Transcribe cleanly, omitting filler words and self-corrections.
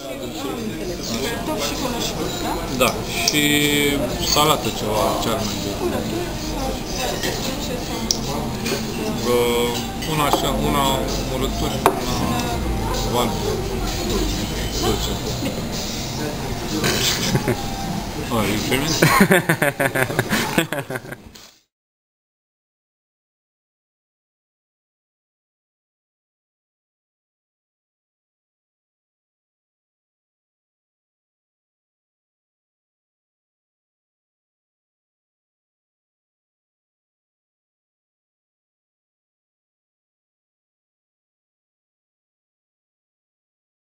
Top și cunoscut, da? Da, și salată ceva, ce ar merge. Una așa, una murături, una vante. Dulce. Oh, you experiment?